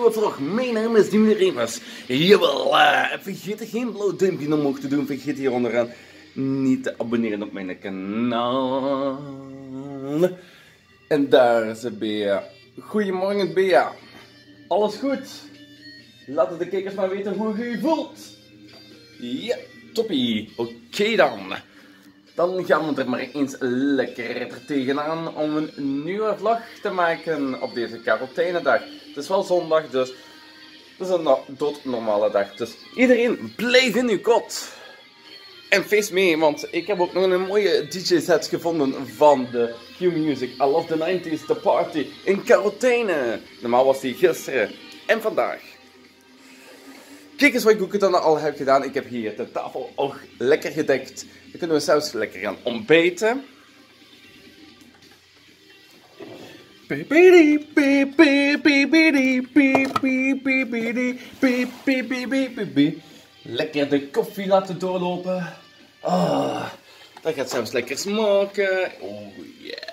nieuwe vlog. Mijn naam is Dimir Revers. Jawel, vergeet geen blauw duimpje omhoog te doen. Vergeet hier onderaan niet te abonneren op mijn kanaal. En daar is Bea. Goedemorgen Bea. Alles goed? Laten de kijkers maar weten hoe je je voelt. Ja, toppie. Oké dan. Dan gaan we er maar eens lekker tegenaan om een nieuwe vlog te maken op deze Carotijnendag. Het is wel zondag, dus het is een doodnormale dag. Dus iedereen blijf in uw kot. En feest mee, want ik heb ook nog een mooie DJ-set gevonden van de Q-Music. I Love the 90s, The Party in Carotijnen. Normaal was die gisteren en vandaag. Kijk eens wat ik dan al heb gedaan. Ik heb hier de tafel ook lekker gedekt. Dan kunnen we zelfs lekker gaan ontbijten. Lekker de koffie laten doorlopen. Dat gaat zelfs lekker smaken. Oh yeah.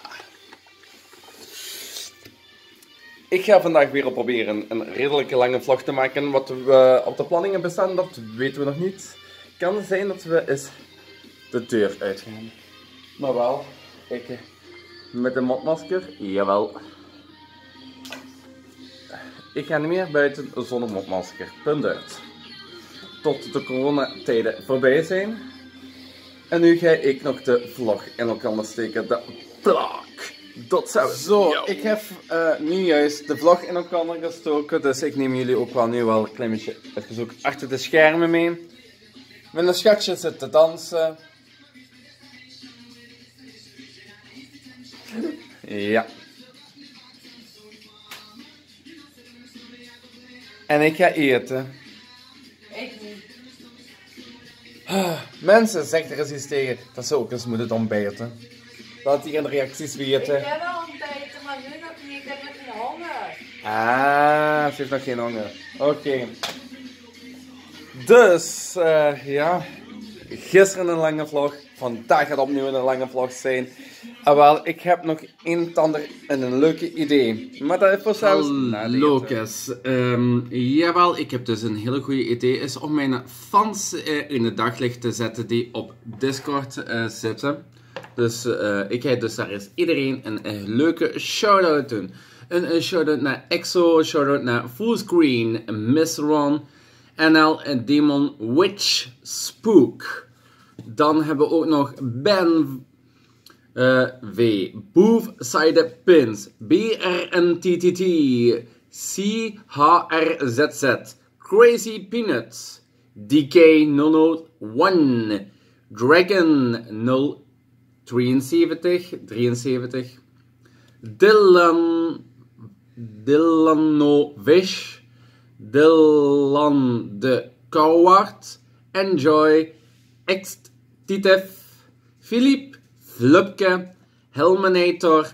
Ik ga vandaag weer proberen een redelijke lange vlog te maken. Wat we op de planningen bestaan, dat weten we nog niet. Kan zijn dat we eens de deur uitgaan. Maar wel, ik met een mondmasker, jawel. Ik ga niet meer buiten zonder mondmasker. Punt uit. Tot de coronatijden voorbij zijn. En nu ga ik nog de vlog in elkaar steken. De vlog. Dat zou het. Zo, ik heb nu juist de vlog in elkaar gestoken. Dus ik neem jullie ook wel nu wel een klein beetje even achter de schermen mee. Mijn schatje zit te dansen. Ja. En ik ga eten. Ik niet. Mensen, zeg er eens iets tegen dat ze ook eens moeten ontbijten. Laat die geen reacties weten. Ik heb wel ontbeten, maar nu nog niet. Ik heb nog geen honger. Ze heeft nog geen honger. Oké. Dus, ja. Gisteren een lange vlog. Vandaag gaat opnieuw een lange vlog zijn. Wel, ik heb nog een en ander en een leuke idee. Maar dat is voor zelfs Lucas, jawel, ik heb dus een hele goede idee. Is om mijn fans in het daglicht te zetten die op Discord zitten. Dus ik ga dus daar eens iedereen een leuke shout-out doen. Een shout-out naar EXO, shout-out naar Fullscreen, Miss Ron, NL en Demon Witch Spook. Dan hebben we ook nog Ben V, Boof Side Pins, BRNTTT, CHRZZ, Crazy Peanuts, DK001, Dragon 073, Dillanovish, Dylan de Coward, Enjoy, Extitif, Philippe, Flupke, Helminator,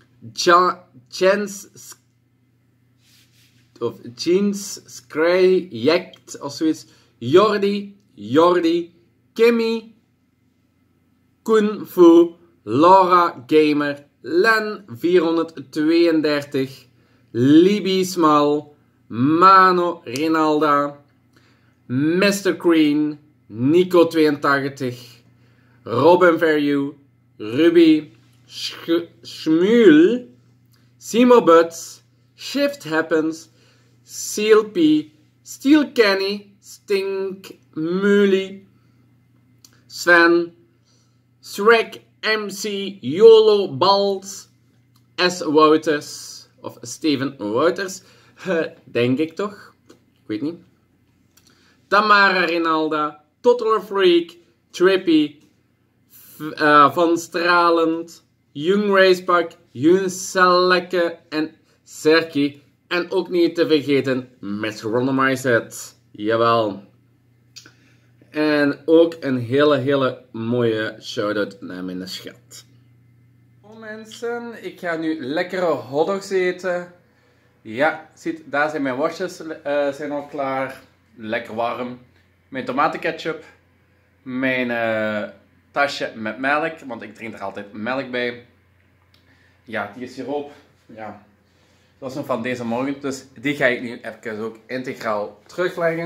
Jeans Scray, Jekt of zoiets, Jordi, Kimmy, Kung Fu, Laura Gamer, Len 432, Libby Smal, Mano Rinalda, Mr. Green, Nico 82, Robin Verju, Ruby, Schmuel, Simo Butts, Shift Happens, Seal P, Steel Kenny, Stink Mully, Sven, Shrek MC, YOLO Balls, S. Wouters, of Steven Wouters, denk ik toch? Ik weet niet. Tamara Rinalda, Total Freak, Trippy, Van Stralend, Young Racepak, Jun Sellekke en Serki. En ook niet te vergeten met Randomized. Jawel. En ook een hele mooie shout-out naar mijn schat. Oh mensen, ik ga nu lekkere hotdogs eten. Ja, ziet, daar zijn mijn worstjes zijn al klaar. Lekker warm. Mijn tomatenketchup. Mijn tasje met melk, want ik drink er altijd melk bij. Ja, die siroop. Ja. Dat is nog van deze morgen, dus die ga ik nu even ook integraal terugleggen.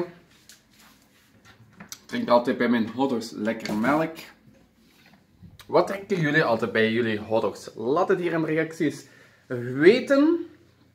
Ik drink altijd bij mijn hotdogs lekker melk. Wat drinken jullie altijd bij jullie hotdogs? Laat het hier in de reacties weten.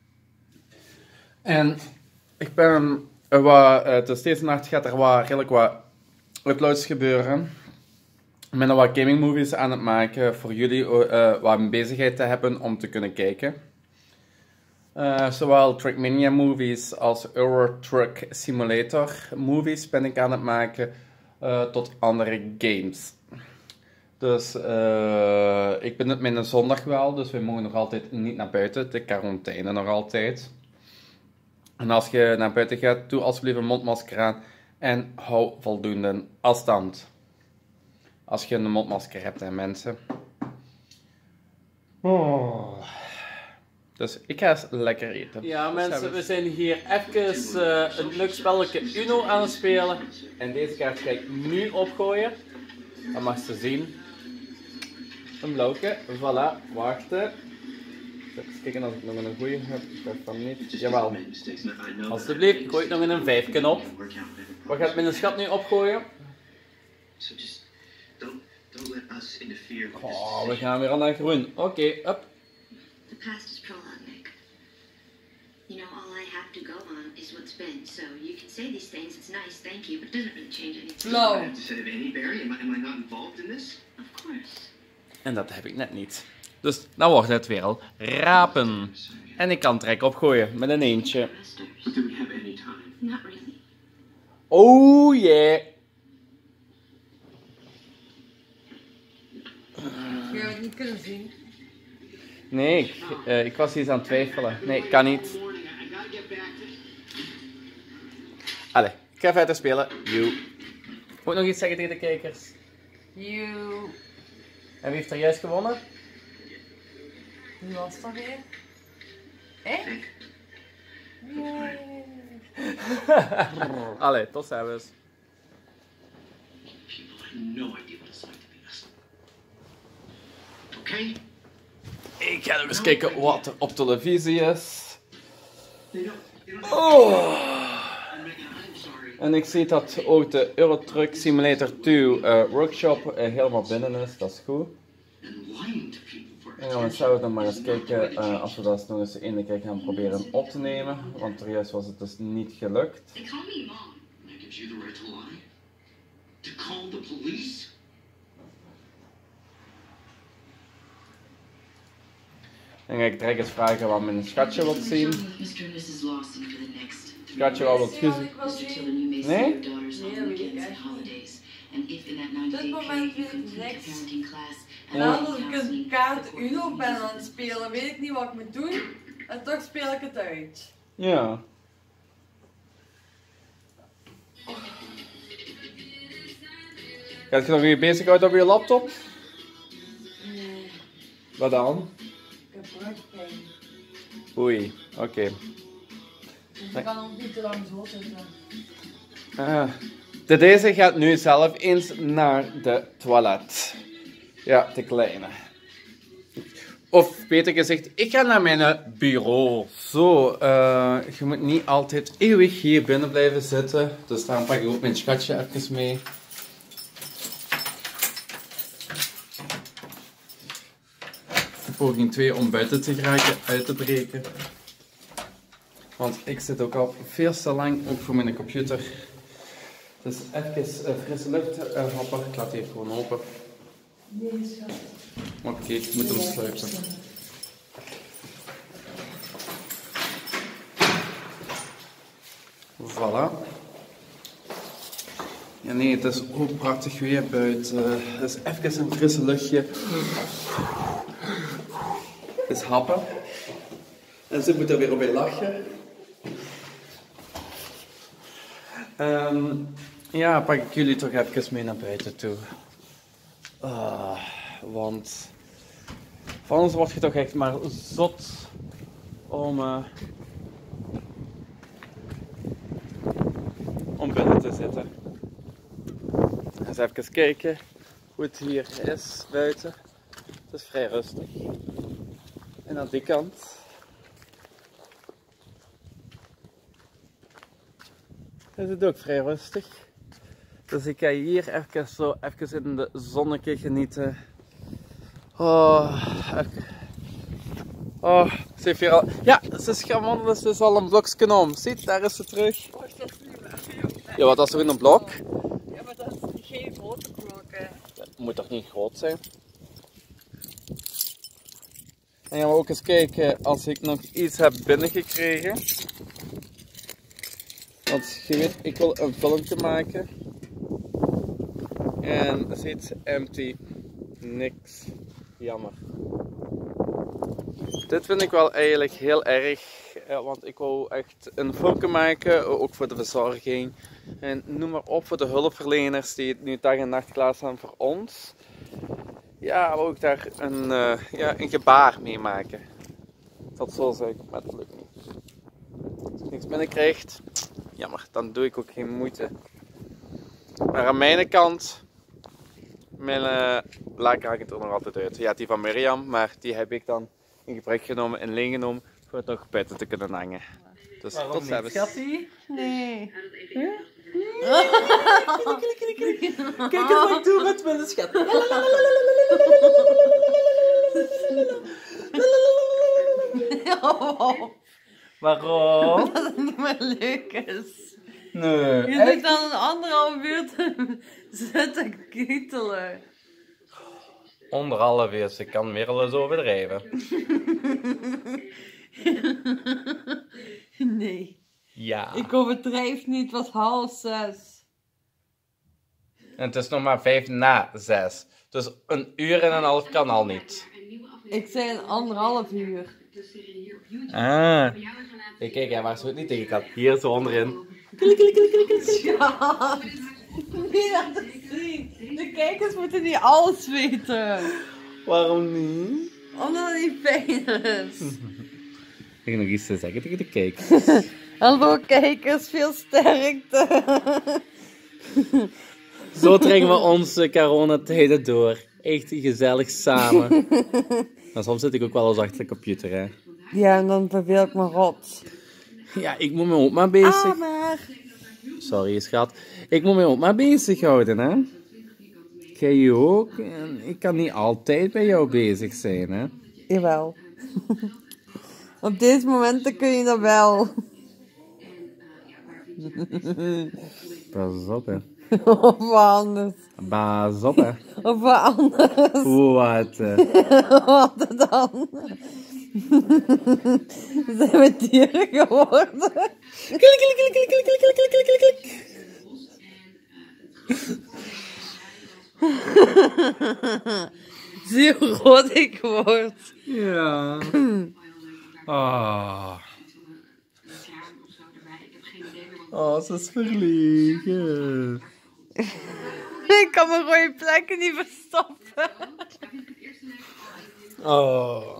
En ik ben dus deze nacht gaat er redelijk wat uploads gebeuren. Ik ben wat gaming movies aan het maken voor jullie wat een bezigheid te hebben om te kunnen kijken. Zowel Trackmania movies als Euro Truck Simulator movies ben ik aan het maken tot andere games. Dus ik benut mijn zondag wel, dus we mogen nog altijd niet naar buiten, de quarantaine nog altijd. En als je naar buiten gaat, doe alsjeblieft een mondmasker aan en hou voldoende afstand. Als je een mondmasker hebt, hè, mensen. Oh. Dus ik ga eens lekker eten. Ja, mensen, we zijn hier even een leuk spelletje Uno aan het spelen. En deze kaart ga ik nu opgooien. Dat mag je zien. Een blauwke. Voilà, wachten. Even kijken als ik nog een goeie heb. Ik dacht van niet. Jawel. Alsjeblieft, gooi ik nog een vijfje op. Wat gaat mijn schat nu opgooien? Oh, we gaan weer al naar groen. Oké, up. The past is prologue, Nick. You know, all I have to go on is what's been. So you can say these things, it's nice, thank you, but it doesn't really change anything. Flow. I have to say of any Barry, am I not involved in this? Of course. En dat heb ik net niet. Dus dan wordt het weer al rapen. En ik kan trek opgooien met een eentje. But do we have any time? Not really. Oh yeah. Je hebt het niet kunnen zien. Nee, ik was hier aan het twijfelen. Nee, kan niet. Allee, ik ga verder spelen. You. Moet ik nog iets zeggen tegen de kijkers? You. En wie heeft er juist gewonnen? Wie was dat weer? Ik? Allee, tot ziens. People have no idea what it's like to be us. Okay? Ik ga nog eens kijken wat er op televisie is. They don't Oh. I'm sorry. En ik zie dat ook de Euro Truck Simulator 2 workshop helemaal binnen is. Dat is goed. And lying to people for En dan zouden we dan maar eens kijken als we dat nog eens ene keer gaan proberen op te nemen. Want er juist was het dus niet gelukt. They call me mom. That gives you the right to lie? To call the police? En ga ik direct eens vragen wat mijn schatje wil zien. Mr. and Mrs. Lawson for the next. Schatje wat wil zien. Mr. Tillman, you may see Nee? your daughters on Nee, dat weet ik weekends and echt niet. holidays. And if in that 90-day Dit moment period you weet ik complete niks. the parenting class En dan als ik een kaart Uno ben aan het spelen, weet ik niet wat ik moet doen. En toch speel ik het uit. Ja. Gaat je nog weer bezighouden op je laptop? Nee, Wat dan? ik heb rugpijn. Oei, oké. Dus ik kan ook niet te lang zo zitten. Deze gaat nu zelf eens naar de toilet. Ja, de kleine. Of beter gezegd, ik ga naar mijn bureau. Zo, je moet niet altijd eeuwig hier binnen blijven zitten. Dus daarom pak ik ook mijn schatje even mee. Poging 2 om buiten te geraken, uit te breken. Want ik zit ook al veel te lang, ook voor mijn computer. Dus even frisse lucht happen. Ik laat die even gewoon open. Nee, schat. Oké, ik moet hem sluiten. Voilà. Ja, nee, het is ook prachtig weer buiten. Dus even een frisse luchtje. Is happen. En ze moet er weer op bij lachen. Ja, pak ik jullie toch even mee naar buiten toe. Want van ons word je toch echt maar zot om binnen te zitten. Eens even kijken hoe het hier is buiten. Het is vrij rustig. En aan die kant. is het ook vrij rustig. Dus ik ga hier even in de zonnetje genieten. Ze heeft hier al... Ja, ze is gaan wandelen, ze is al een blokje om. Ziet, daar is ze terug. Ja, wat, dat is toch in een blok? Ja, maar dat is geen grote blok, hè. Dat moet toch niet groot zijn? En gaan we ook eens kijken als ik nog iets heb binnengekregen. Want je weet, ik wil een filmpje maken. En ziet, empty. Niks. Jammer. Dit vind ik wel eigenlijk heel erg. Want ik wou echt een filmpje maken. Ook voor de verzorging. En noem maar op voor de hulpverleners die nu dag en nacht klaar staan voor ons. Ja, wou ik daar een gebaar mee maken. Dat zo zeg ik, maar dat lukt niet. Als je niks binnenkrijgt, jammer, dan doe ik ook geen moeite. Maar aan mijn kant, mijn laken haak ik er nog altijd uit. Ja, die van Mirjam, maar die heb ik dan in gebruik genomen en leen genomen voor het nog buiten te kunnen hangen. Dus tot ziens. Schattie? Nee. Kijk eens wat ik doe met mijn schat. Waarom? Dat het niet meer leuk is. Nee. Je zit dan een anderhalf uur te zitten kietelen. Anderhalf uur, ik kan meer al eens overdrijven. Nee. Ja. Ik overdrijf niet, het was 5:30. En het is nog maar 5:55. Dus een uur en een half kan al niet. Ik zei een 1,5 uur. Ah. Kijk, hij was het niet tegen kan. Hier zo onderin. Ja. Niet laten zien. De kijkers moeten niet alles weten. Waarom niet? Omdat het niet fijn is. Ik heb nog iets te zeggen tegen de kijkers. Hallo kijkers, veel sterkte. Zo trekken we onze coronatijden door. Echt gezellig samen. Maar soms zit ik ook wel eens achter de computer, hè. Ja, en dan verveel ik me rot. Ja, ik moet me ook maar bezig... Ah, maar... Sorry, schat. Ik moet me ook maar bezighouden, hè. Jij ook. En ik kan niet altijd bij jou bezig zijn, hè. Jawel. Op deze momenten kun je dat wel. Pas op, hè. Of wat anders. Pas op, hè. Of wat anders. Wat? Wat dan? Zijn we dieren geworden? Klik, klik, klik, klik, klik, klik, klik, klik, klik, klik. Zie je hoe rood ik word? Ja. Ah. Oh, ze is verlegen. Ik kan mijn rode plekken niet verstoppen. Oh.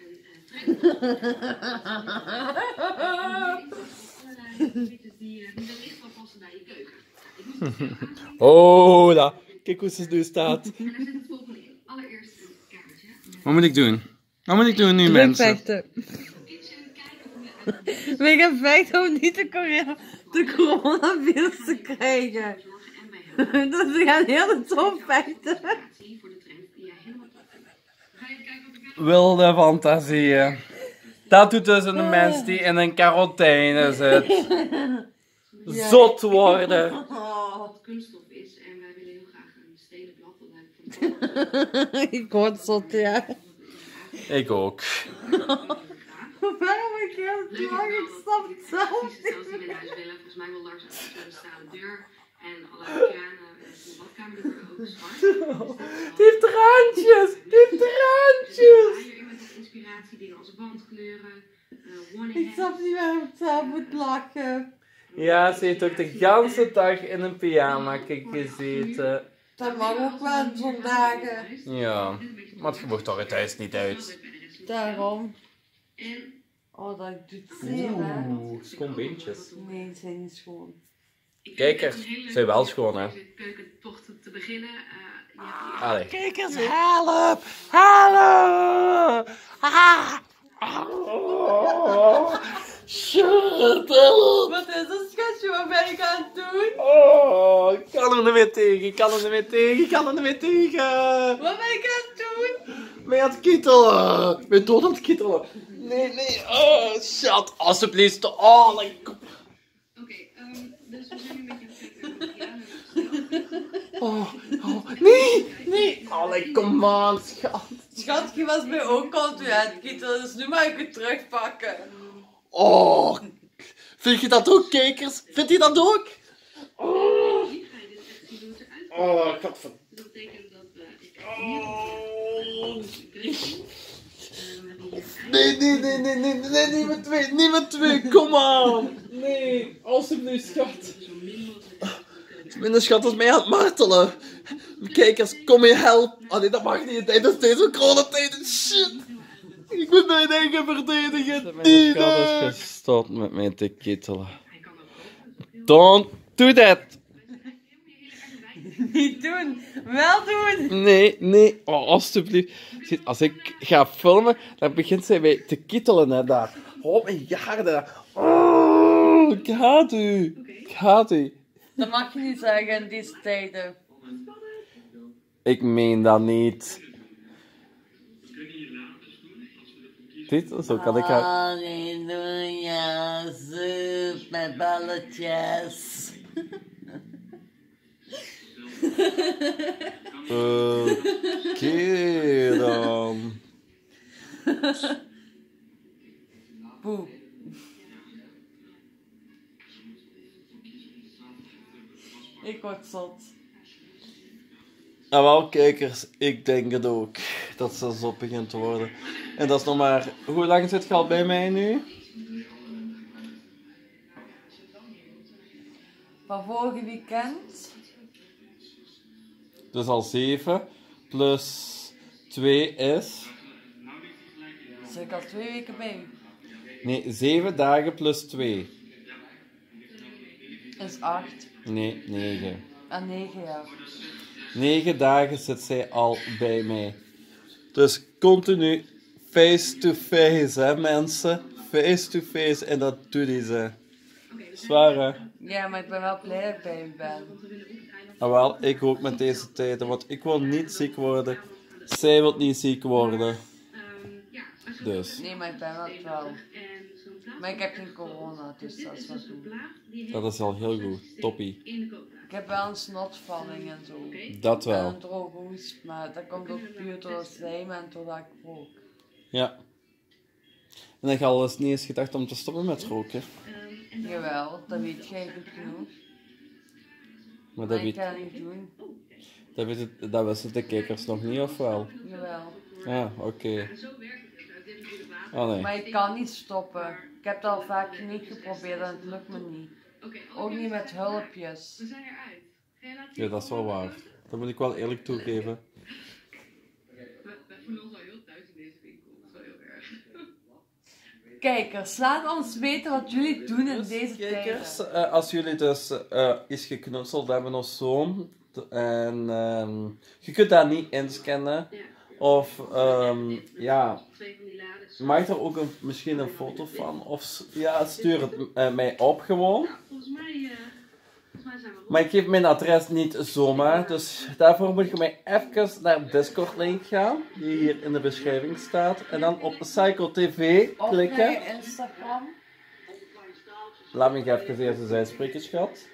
Hola. Kijk hoe ze nu staat. Wat moet ik doen? Wat moet ik doen nu, mensen? Vechten. We gaan vechten om niet de coronavirus te krijgen. Dus we gaan heel de top vechten. Wilde fantasieën. Dat doet dus een mens die in een quarantaine zit. Zot worden. Wat kunststof is en wij willen heel graag een stenen blad. Ik word zot, ja. Ik ook. Waarom ik heel lang? Ik snap het zelf Precies hetzelfde die we in huis willen. Volgens mij wil Lars ook zo'n stalen deur. En alle kranen in de badkamer die worden ook zwart. Die heeft randjes. Die heeft randjes. Hierin met de inspiratie dingen als wandkleuren. Ik snap niet waarom ik zelf moet lachen. Ja, ze heeft ook de ganse dag in een pyjama gezeten. Dat mag ook wel vandaag. Ja, maar je mocht toch het huis niet uit. Daarom. Oh, dat doet zeer, hè? Oeh, schoon beentjes. Nee, ze zijn niet schoon. Kijkers, ze zijn wel schoon, hè? Keukentocht te beginnen. Allee. Kijkers, help! Help! Ah! Shit, help! Wat is dat, schatje? Wat ben ik aan het doen? Oh, ik kan er niet meer tegen, ik kan er niet meer tegen, ik kan er niet meer tegen. Wat ben ik aan het doen? Ben je aan het kietelen? Ben je dood aan het kietelen? Nee, nee, oh, shit, alsjeblieft. Oh, like... Dus we zijn nu met je Oh, nee, nee. Oh, like, come on, schat. Schatje was mij ook al toen aan het kietelen, dus nu mag ik het terugpakken. Oh, vind je dat ook, kijkers? Vindt je dat ook? Oh, oh, godverdomme. Dat betekent dat ik Oh. Nee, nee, nee, nee, nee, nee, niet met twee, niet met twee, kom aan. Nee, alsjeblieft, schat. Minder schat is mij aan het martelen. Kijkers, kom je help. Oh nee, dat mag niet tijdens deze coronatijd. Shit. Ik moet mijn eigen verdedigen. Mijn schat is gestopt met mij te kittelen. Don't do that. Niet doen, wel doen. Nee, nee, oh, alsjeblieft. Ziet, als ik ga filmen, dan begint zij mij te kittelen, hè, daar. Oh, mijn jaarden daar. Oh, ik haat u. Ik haat u. Dat mag je niet zeggen in deze tijden. Ik meen dat niet. Dit, zo kan ik haar... Halleluja, soep met balletjes. Oké dan. Poe. Ik word zot. En wel, kijkers, ik denk het ook. Dat ze zot begint te worden. En dat is nog maar... Hoe lang zit je al bij mij nu? Van vorige weekend. Dus al 7 plus 2 is... Zit ik al 2 weken bij u. Nee, 7 dagen plus 2. Is 8. Nee, 9. En 9 jaar. 9 dagen zit zij al bij mij. Dus continu face-to-face, hè mensen. Face-to-face en dat doet hij ze. Zwaar, hè? Ja, maar ik ben wel blij dat ik bij u ben. Nou wel, ik ook met deze tijden, want ik wil niet ziek worden. Zij wil niet ziek worden. Dus, Nee, maar ik ben dat wel. Maar ik heb geen corona, dus dat is wat goed. dat is al heel goed. Toppie. Ik heb wel een snotvalling en zo. Dat En wel. een droge hoest, maar dat komt ook puur door het slijm en doordat ik rook. Ja. En heb je al eens niet eens gedacht om te stoppen met roken? Jawel, dat weet jij goed genoeg. Maar Maar dat, ik weet, ga het niet doen. dat wisten de kijkers nog niet, of wel? Jawel. Ja, oké. Oh nee. Maar ik kan niet stoppen. Ik heb het al vaak niet geprobeerd en het lukt me niet. Ook niet met hulpjes. Ja, dat is wel waar. Dat moet ik wel eerlijk toegeven. Kijkers, laat ons weten wat jullie doen in deze Kijkers, tijden. als jullie dus iets geknutseld hebben of zo, en je kunt dat niet inscannen, of ja, maak er ook misschien een foto van, of ja, stuur het mij op gewoon. Volgens mij Maar ik geef mijn adres niet zomaar, dus daarvoor moet je mij even naar de Discord link gaan, die hier in de beschrijving staat, en dan op Psycho TV Of klikken. bij Instagram. Laat me even eerst eens uitspreken, schat.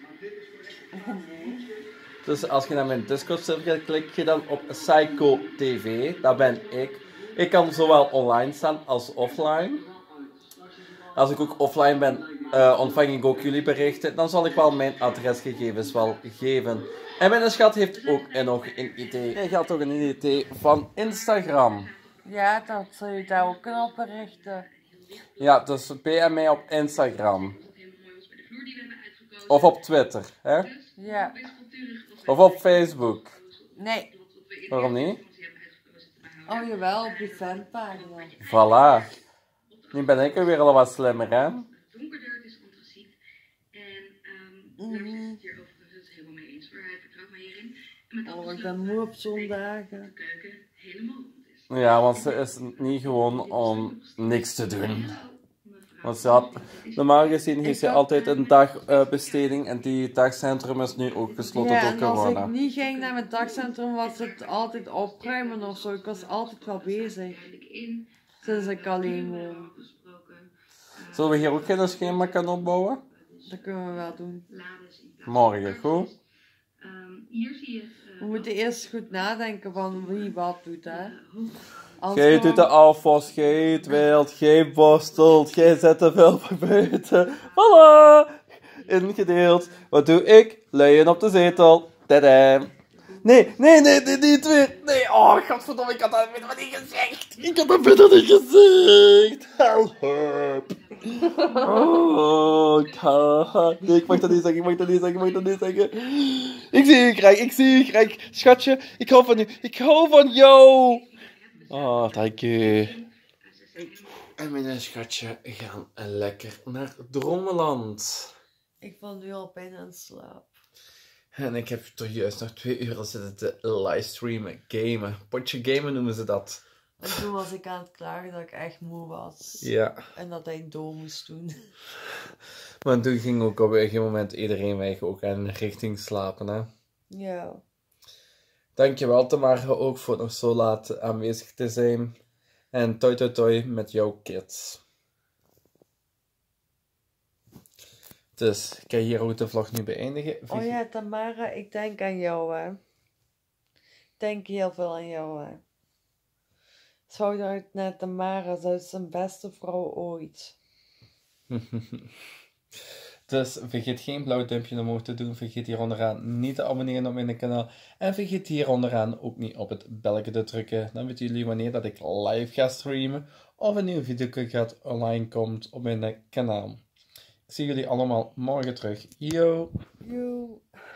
Dus als je naar mijn Discord server gaat, klik je dan op Psycho TV. Dat ben ik. Ik kan zowel online staan als offline. Als ik ook offline ben, ontvang ik ook jullie berichten. Dan zal ik wel mijn adresgegevens wel geven. En mijn schat heeft ook nog een idee. Hij had ook een idee van Instagram. Ja, dat zul je daar ook kunnen op berichten. Ja, dus PM mij op Instagram. Of op Twitter, hè? Ja. Of op Facebook. Nee. Waarom niet? Oh jawel, op die fanpagina. Voilà. Nu ben ik er weer al wat slimmer, hè? donkerder, het is antraciet. En daar is het hier overigens helemaal mee eens. Waar hij vertrouwt mij hierin. En met Oh, alles ik ben moe op zondagen. de keuken helemaal rond is. Ja, want ze is niet gewoon om niks te doen. Mevrouw Want ze had, normaal gezien heeft ze altijd een dagbesteding en die dagcentrum is nu ook gesloten Ja, door en als corona. ik niet ging naar mijn dagcentrum, was het altijd opruimen of zo. Ik was altijd wel bezig. Sinds ik alleen woon. Zullen we hier ook geen schema kunnen opbouwen? Dat kunnen we wel doen. Morgen, goed? Hier zie je We moeten eerst goed nadenken van wie wat doet, hè. Jij doet de afwas, jij wilt, jij borstelt, jij zet de vuilbak buiten. Voilà! Ingedeeld. Wat doe ik? Luien op de zetel. Tada! Nee, niet weer. Nee, oh, godverdomme, ik had dat bijna niet gezegd. Ik had dat bijna niet gezegd. Help. Oh, nee, ik mag dat niet zeggen, Ik zie je graag. Schatje, ik hou van je. Ik hou van jou. Oh, dank je. En mijn schatje gaan lekker naar Dromeland. Ik val nu al bijna in slaap. En ik heb toch juist nog 2 uur zitten te livestreamen, gamen. Potje gamen noemen ze dat. En toen was ik aan het klagen dat ik echt moe was. Ja. En dat hij dood moest doen. Maar toen ging ook op een gegeven moment iedereen weg ook aan richting slapen, hè. Ja. Dankjewel Tamara ook voor nog zo laat aanwezig te zijn. En toi met jouw kids. Dus ik ga hier ook de vlog nu beëindigen. Oh ja, Tamara, ik denk aan jou, hè. Ik denk heel veel aan jou, hè. Shout-out naar Tamara, zij is zijn beste vrouw ooit. Dus vergeet geen blauw duimpje omhoog te doen. Vergeet hier onderaan niet te abonneren op mijn kanaal. En vergeet hier onderaan ook niet op het belletje te drukken. Dan weten jullie wanneer dat ik live ga streamen. Of een nieuwe video online komt op mijn kanaal. Ik zie jullie allemaal morgen terug. Yo! Yo.